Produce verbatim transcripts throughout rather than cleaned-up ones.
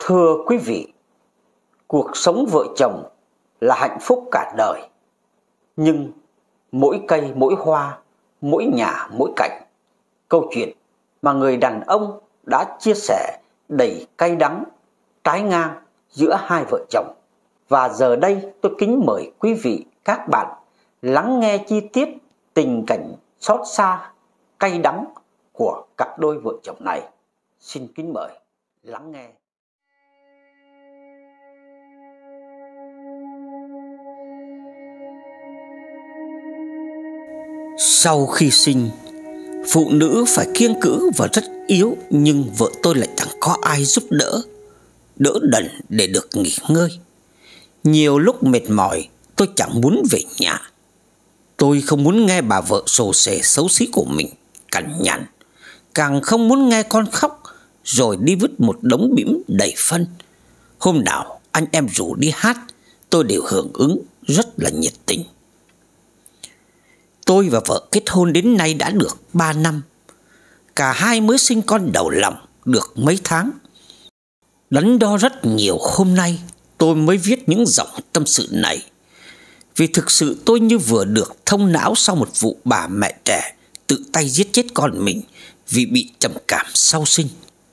Thưa quý vị, cuộc sống vợ chồng là hạnh phúc cả đời. Nhưng mỗi cây mỗi hoa, mỗi nhà mỗi cảnh, câu chuyện mà người đàn ông đã chia sẻ đầy cay đắng, trái ngang giữa hai vợ chồng. Và giờ đây tôi kính mời quý vị, các bạn lắng nghe chi tiết tình cảnh xót xa, cay đắng của cặp đôi vợ chồng này. Xin kính mời lắng nghe. Sau khi sinh, phụ nữ phải kiêng cữ và rất yếu, nhưng vợ tôi lại chẳng có ai giúp đỡ, đỡ đần để được nghỉ ngơi. Nhiều lúc mệt mỏi, tôi chẳng muốn về nhà. Tôi không muốn nghe bà vợ sồ sề xấu xí của mình cằn nhằn, càng không muốn nghe con khóc rồi đi vứt một đống bỉm đầy phân. Hôm nào anh em rủ đi hát, tôi đều hưởng ứng rất là nhiệt tình. Tôi và vợ kết hôn đến nay đã được ba năm. Cả hai mới sinh con đầu lòng được mấy tháng. Đắn đo rất nhiều, hôm nay tôi mới viết những dòng tâm sự này. Vì thực sự tôi như vừa được thông não sau một vụ bà mẹ trẻ tự tay giết chết con mình vì bị trầm cảm sau sinh.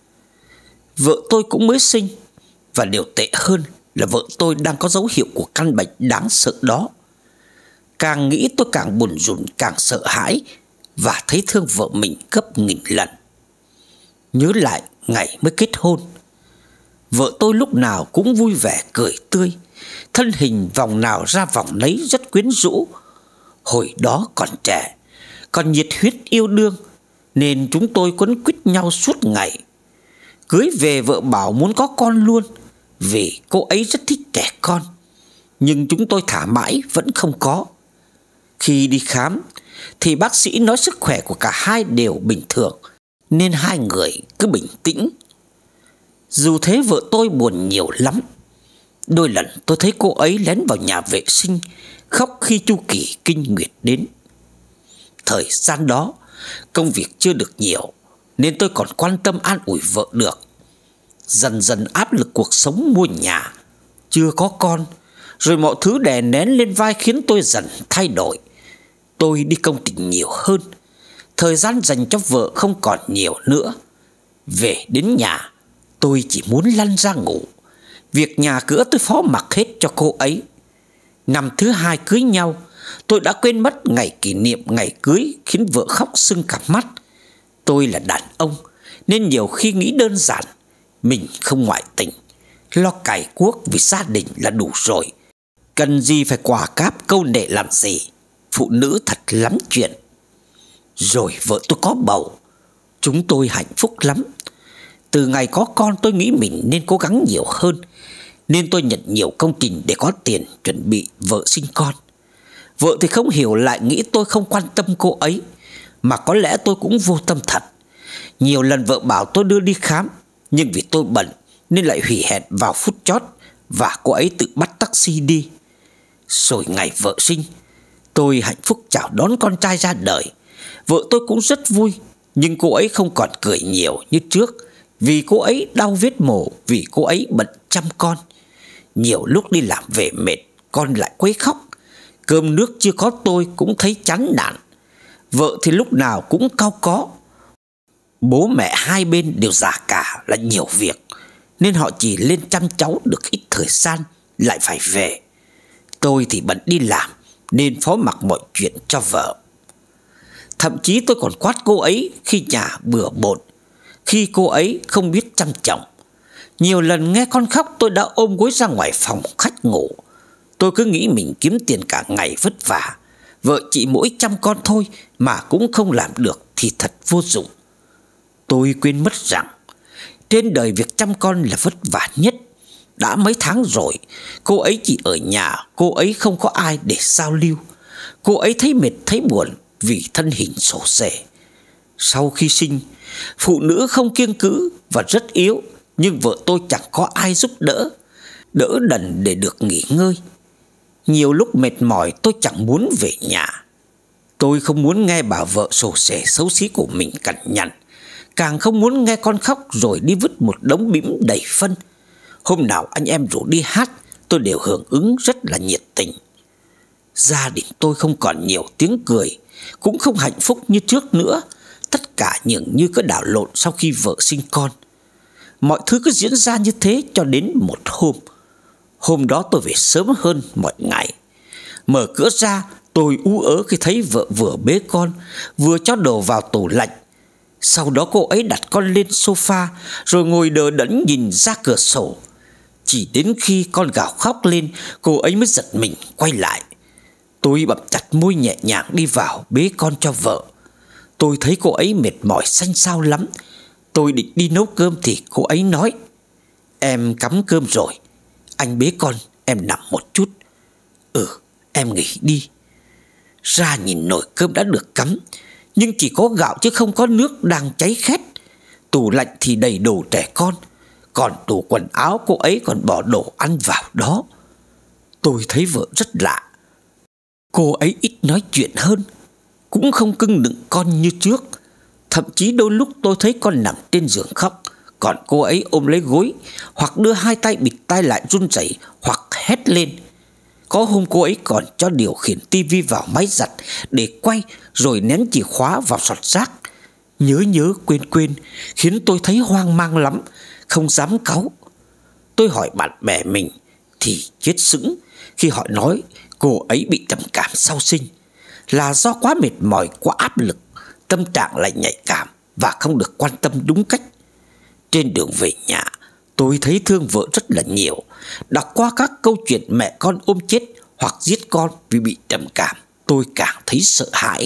Vợ tôi cũng mới sinh, và điều tệ hơn là vợ tôi đang có dấu hiệu của căn bệnh đáng sợ đó. Càng nghĩ tôi càng buồn rùn, càng sợ hãi và thấy thương vợ mình gấp nghìn lần. Nhớ lại ngày mới kết hôn, vợ tôi lúc nào cũng vui vẻ cười tươi, thân hình vòng nào ra vòng nấy rất quyến rũ. Hồi đó còn trẻ, còn nhiệt huyết yêu đương, nên chúng tôi quấn quýt nhau suốt ngày. Cưới về vợ bảo muốn có con luôn, vì cô ấy rất thích trẻ con. Nhưng chúng tôi thả mãi vẫn không có. Khi đi khám thì bác sĩ nói sức khỏe của cả hai đều bình thường, nên hai người cứ bình tĩnh. Dù thế vợ tôi buồn nhiều lắm. Đôi lần tôi thấy cô ấy lén vào nhà vệ sinh khóc khi chu kỳ kinh nguyệt đến. Thời gian đó công việc chưa được nhiều, nên tôi còn quan tâm an ủi vợ được. Dần dần áp lực cuộc sống mua nhà, chưa có con, rồi mọi thứ đè nén lên vai khiến tôi dần thay đổi. Tôi đi công trình nhiều hơn, thời gian dành cho vợ không còn nhiều nữa. Về đến nhà, tôi chỉ muốn lăn ra ngủ. Việc nhà cửa tôi phó mặc hết cho cô ấy. Năm thứ hai cưới nhau, tôi đã quên mất ngày kỷ niệm ngày cưới khiến vợ khóc sưng cả mắt. Tôi là đàn ông nên nhiều khi nghĩ đơn giản, mình không ngoại tình, lo cày cuốc vì gia đình là đủ rồi. Cần gì phải quả cáp câu nệ làm gì. Phụ nữ thật lắm chuyện. Rồi vợ tôi có bầu. Chúng tôi hạnh phúc lắm. Từ ngày có con tôi nghĩ mình nên cố gắng nhiều hơn, nên tôi nhận nhiều công trình để có tiền chuẩn bị vợ sinh con. Vợ thì không hiểu, lại nghĩ tôi không quan tâm cô ấy. Mà có lẽ tôi cũng vô tâm thật. Nhiều lần vợ bảo tôi đưa đi khám, nhưng vì tôi bận nên lại hủy hẹn vào phút chót, và cô ấy tự bắt taxi đi. Rồi ngày vợ sinh, tôi hạnh phúc chào đón con trai ra đời. Vợ tôi cũng rất vui, nhưng cô ấy không còn cười nhiều như trước, vì cô ấy đau vết mổ, vì cô ấy bận chăm con. Nhiều lúc đi làm về mệt, con lại quấy khóc. Cơm nước chưa có tôi cũng thấy chán nản. Vợ thì lúc nào cũng cau có. Bố mẹ hai bên đều già cả, là nhiều việc, nên họ chỉ lên chăm cháu được ít thời gian lại phải về. Tôi thì bận đi làm nên phó mặc mọi chuyện cho vợ. Thậm chí tôi còn quát cô ấy khi nhà bừa bộn, khi cô ấy không biết chăm chồng. Nhiều lần nghe con khóc, tôi đã ôm gối ra ngoài phòng khách ngủ. Tôi cứ nghĩ mình kiếm tiền cả ngày vất vả, vợ chỉ mỗi chăm con thôi mà cũng không làm được thì thật vô dụng. Tôi quên mất rằng trên đời việc chăm con là vất vả nhất. Đã mấy tháng rồi, cô ấy chỉ ở nhà, cô ấy không có ai để giao lưu. Cô ấy thấy mệt, thấy buồn vì thân hình xổ xề. Sau khi sinh, phụ nữ không kiêng cữ và rất yếu, nhưng vợ tôi chẳng có ai giúp đỡ, đỡ đần để được nghỉ ngơi. Nhiều lúc mệt mỏi tôi chẳng muốn về nhà. Tôi không muốn nghe bà vợ xổ xề xấu xí của mình cằn nhằn, càng không muốn nghe con khóc rồi đi vứt một đống bỉm đầy phân. Hôm nào anh em rủ đi hát, tôi đều hưởng ứng rất là nhiệt tình. Gia đình tôi không còn nhiều tiếng cười, cũng không hạnh phúc như trước nữa. Tất cả dường như cứ đảo lộn sau khi vợ sinh con. Mọi thứ cứ diễn ra như thế cho đến một hôm. Hôm đó tôi về sớm hơn mọi ngày. Mở cửa ra, tôi ú ớ khi thấy vợ vừa bế con, vừa cho đồ vào tủ lạnh. Sau đó cô ấy đặt con lên sofa, rồi ngồi đờ đẫn nhìn ra cửa sổ. Chỉ đến khi con gào khóc lên, cô ấy mới giật mình quay lại. Tôi bặm chặt môi nhẹ nhàng đi vào bế con cho vợ. Tôi thấy cô ấy mệt mỏi xanh xao lắm. Tôi định đi nấu cơm thì cô ấy nói: "Em cắm cơm rồi, anh bế con, em nằm một chút." "Ừ, em nghỉ đi." Ra nhìn nồi cơm đã được cắm, nhưng chỉ có gạo chứ không có nước đang cháy khét. Tủ lạnh thì đầy đồ trẻ con, còn tủ quần áo cô ấy còn bỏ đồ ăn vào đó. Tôi thấy vợ rất lạ. Cô ấy ít nói chuyện hơn, cũng không cưng nựng con như trước. Thậm chí đôi lúc tôi thấy con nằm trên giường khóc, còn cô ấy ôm lấy gối, hoặc đưa hai tay bịt tai lại run rẩy, hoặc hét lên. Có hôm cô ấy còn cho điều khiển tivi vào máy giặt để quay, rồi ném chìa khóa vào sọt rác. Nhớ nhớ quên quên, khiến tôi thấy hoang mang lắm, không dám cáu. Tôi hỏi bạn bè mình thì chết sững khi họ nói cô ấy bị trầm cảm sau sinh, là do quá mệt mỏi, quá áp lực, tâm trạng lại nhạy cảm và không được quan tâm đúng cách. Trên đường về nhà, tôi thấy thương vợ rất là nhiều. Đọc qua các câu chuyện mẹ con ôm chết hoặc giết con vì bị trầm cảm, tôi càng thấy sợ hãi.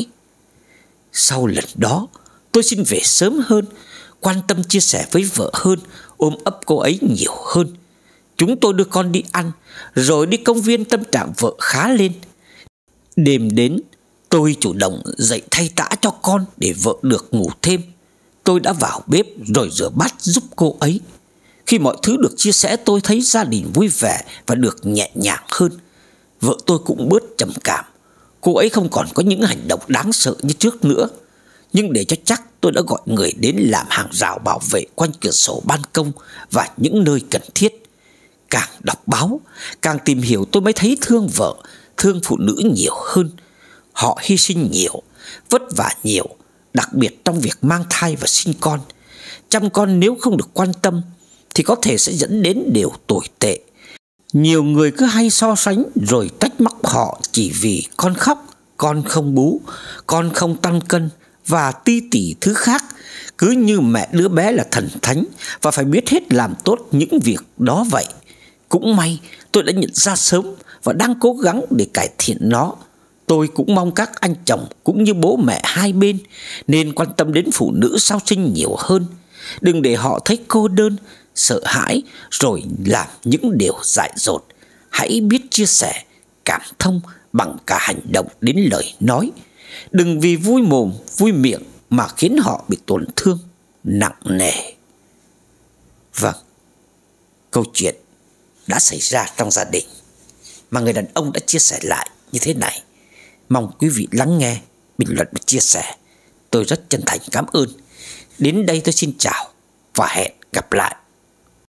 Sau lần đó, tôi xin về sớm hơn, quan tâm chia sẻ với vợ hơn, ôm ấp cô ấy nhiều hơn. Chúng tôi đưa con đi ăn, rồi đi công viên, tâm trạng vợ khá lên. Đêm đến, tôi chủ động dậy thay tã cho con để vợ được ngủ thêm. Tôi đã vào bếp rồi rửa bát giúp cô ấy. Khi mọi thứ được chia sẻ, tôi thấy gia đình vui vẻ và được nhẹ nhàng hơn. Vợ tôi cũng bớt trầm cảm. Cô ấy không còn có những hành động đáng sợ như trước nữa. Nhưng để cho chắc, tôi đã gọi người đến làm hàng rào bảo vệ quanh cửa sổ, ban công và những nơi cần thiết. Càng đọc báo, càng tìm hiểu, tôi mới thấy thương vợ, thương phụ nữ nhiều hơn. Họ hy sinh nhiều, vất vả nhiều, đặc biệt trong việc mang thai và sinh con. Chăm con nếu không được quan tâm thì có thể sẽ dẫn đến điều tồi tệ. Nhiều người cứ hay so sánh rồi trách móc họ chỉ vì con khóc, con không bú, con không tăng cân và ti tỉ thứ khác, cứ như mẹ đứa bé là thần thánh và phải biết hết làm tốt những việc đó vậy. Cũng may tôi đã nhận ra sớm và đang cố gắng để cải thiện nó. Tôi cũng mong các anh chồng cũng như bố mẹ hai bên nên quan tâm đến phụ nữ sau sinh nhiều hơn. Đừng để họ thấy cô đơn, sợ hãi rồi làm những điều dại dột. Hãy biết chia sẻ, cảm thông bằng cả hành động đến lời nói. Đừng vì vui mồm, vui miệng mà khiến họ bị tổn thương nặng nề. Vâng, câu chuyện đã xảy ra trong gia đình mà người đàn ông đã chia sẻ lại như thế này. Mong quý vị lắng nghe, bình luận và chia sẻ. Tôi rất chân thành cảm ơn. Đến đây tôi xin chào và hẹn gặp lại.